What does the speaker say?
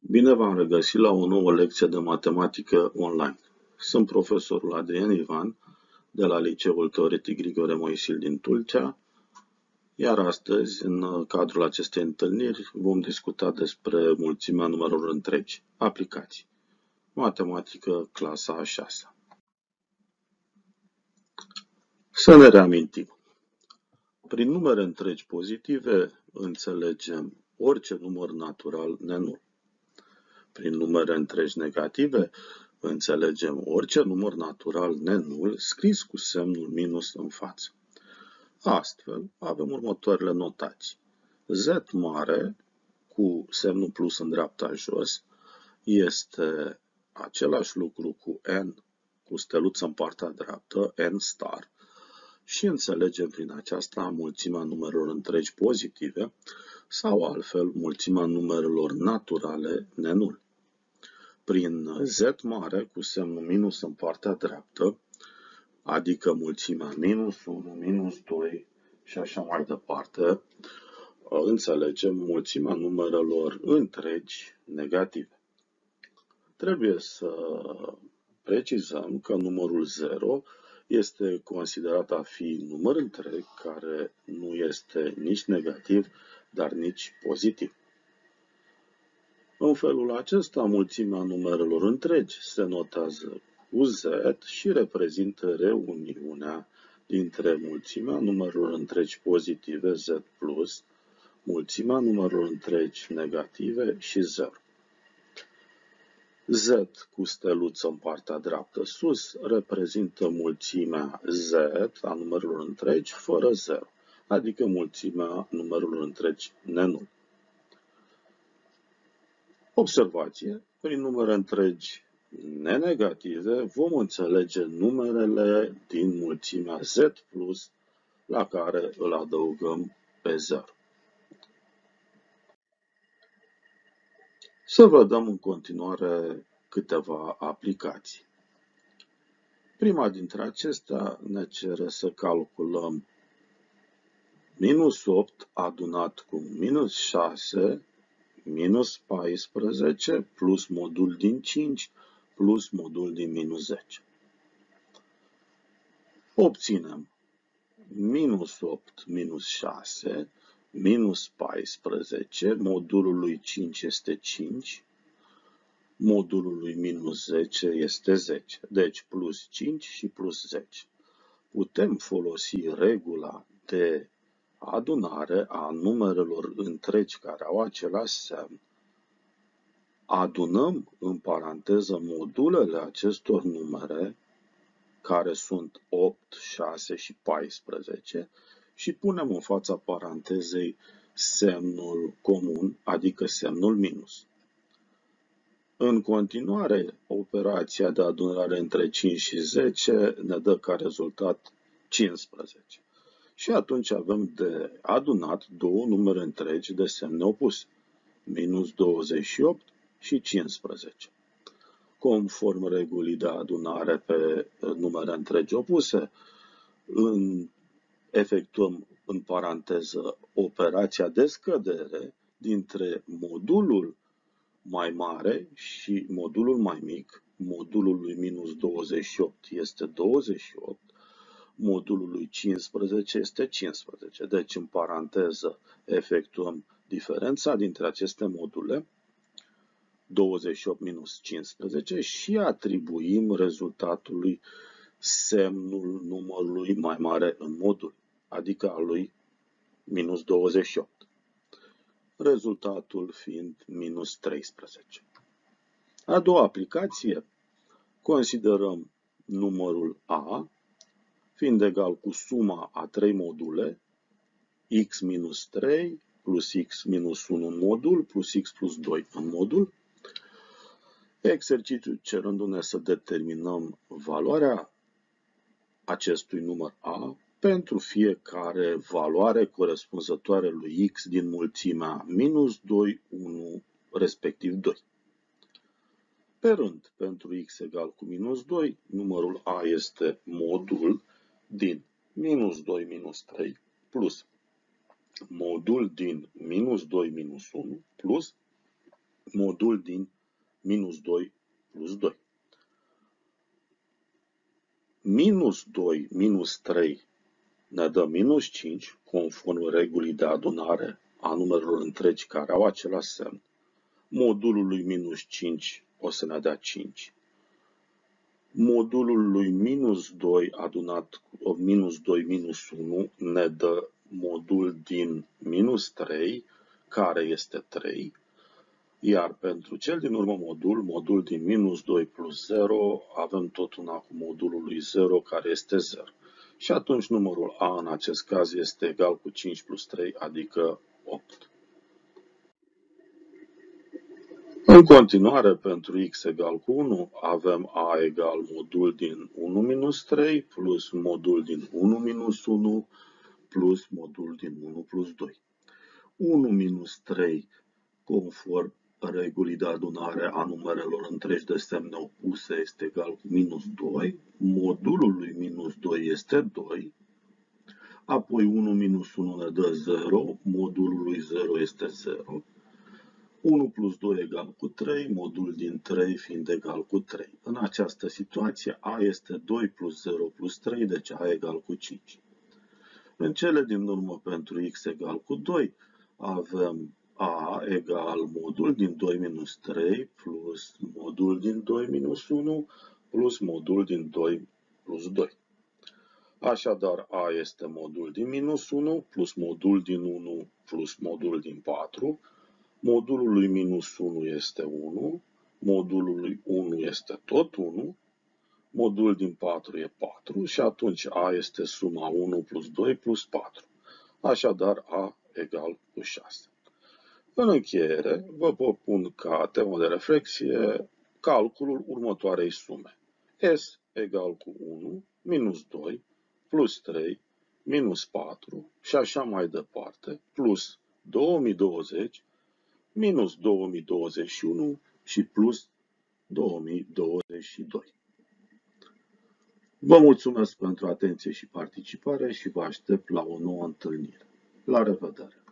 Bine v-am regăsit la o nouă lecție de matematică online. Sunt profesorul Adrian Ivan de la Liceul Teoretic Grigore Moisil din Tulcea, iar astăzi, în cadrul acestei întâlniri, vom discuta despre mulțimea numerelor întregi, aplicații, matematică clasa a 6-a. Să ne reamintim. Prin numere întregi pozitive înțelegem orice număr natural nenul. Prin numere întregi negative, înțelegem orice număr natural nenul scris cu semnul minus în față. Astfel, avem următoarele notații. Z mare cu semnul plus în dreapta jos este același lucru cu N cu steluță în partea dreaptă, N star, și înțelegem prin aceasta mulțimea numerelor întregi pozitive sau altfel mulțimea numerelor naturale nenul. Prin Z mare cu semnul minus în partea dreaptă, adică mulțimea minus 1, minus 2 și așa mai departe, înțelegem mulțimea numerelor întregi negative. Trebuie să precizăm că numărul 0 este considerat a fi număr întreg care nu este nici negativ, dar nici pozitiv. În felul acesta, mulțimea numerelor întregi se notează cu Z și reprezintă reuniunea dintre mulțimea numerelor întregi pozitive Z plus, mulțimea numerelor întregi negative și 0. Z cu steluță în partea dreaptă sus reprezintă mulțimea Z a numerelor întregi fără 0, adică mulțimea numerelor întregi nenul. Observație, prin numere întregi nenegative vom înțelege numerele din mulțimea Z plus la care îl adăugăm pe 0. Să vedem în continuare câteva aplicații. Prima dintre acestea ne cere să calculăm minus 8 adunat cu minus 6 minus 14 plus modul din 5 plus modul din minus 10. Obținem minus 8 minus 6 minus 14, modulul lui 5 este 5, modulul lui minus 10 este 10, deci plus 5 și plus 10. Putem folosi regula de adunare a numerelor întregi care au același semn. Adunăm în paranteză modulele acestor numere, care sunt 8, 6 și 14, și punem în fața parantezei semnul comun, adică semnul minus. În continuare, operația de adunare între 5 și 10 ne dă ca rezultat 15. Și atunci avem de adunat două numere întregi de semne opuse, minus 28 și 15. Conform regulii de adunare pe numere întregi opuse, efectuăm în paranteză operația de scădere dintre modulul mai mare și modulul mai mic. Modulul lui minus 28 este 28, modulul lui 15 este 15. Deci, în paranteză, efectuăm diferența dintre aceste module, 28 minus 15, și atribuim rezultatului semnul numărului mai mare în modul, adică al lui minus 28. Rezultatul fiind minus 13. A doua aplicație, considerăm numărul A fiind egal cu suma a 3 module, x minus 3 plus x minus 1 în modul plus x plus 2 în modul. Exercițiul cerându-ne să determinăm valoarea acestui număr A pentru fiecare valoare corespunzătoare lui x din mulțimea minus 2, 1, respectiv 2. Pe rând, pentru x egal cu minus 2, numărul A este modul din minus 2 minus 3 plus modul din minus 2 minus 1 plus modul din minus 2 plus 2. Minus 2 minus 3 ne dă minus 5, conform regulii de adunare a numerelor întregi care au același semn. Modulul lui minus 5 o să ne dea 5. Modulul lui minus 2 adunat cu minus 2 minus 1 ne dă modul din minus 3, care este 3. Iar pentru cel din urmă modul din minus 2 plus 0, avem tot una cu modulul lui 0, care este 0. Și atunci numărul A în acest caz este egal cu 5 plus 3, adică 8. În continuare, pentru x egal cu 1, avem A egal modul din 1 minus 3 plus modul din 1 minus 1 plus modul din 1 plus 2. 1 minus 3, conform regulii de adunare a numerelor întregi de semne opuse, este egal cu minus 2. Modulul lui minus 2 este 2. Apoi 1 minus 1 ne dă 0, modulul lui 0 este 0. 1 plus 2 egal cu 3, modul din 3 fiind egal cu 3. În această situație A este 2 plus 0 plus 3, deci A egal cu 5. În cele din urmă, pentru x egal cu 2, avem A egal modul din 2 minus 3 plus modul din 2 minus 1 plus modul din 2 plus 2. Așadar, A este modul din minus 1 plus modul din 1 plus modul din 4. Modulul lui minus 1 este 1, modulul lui 1 este tot 1, modul din 4 e 4 și atunci A este suma 1 plus 2 plus 4. Așadar, A egal cu 6. În încheiere, vă propun ca temă de reflexie calculul următoarei sume. S egal cu 1, minus 2, plus 3, minus 4 și așa mai departe, plus 2020, minus 2021 și plus 2022. Vă mulțumesc pentru atenție și participare și vă aștept la o nouă întâlnire. La revedere!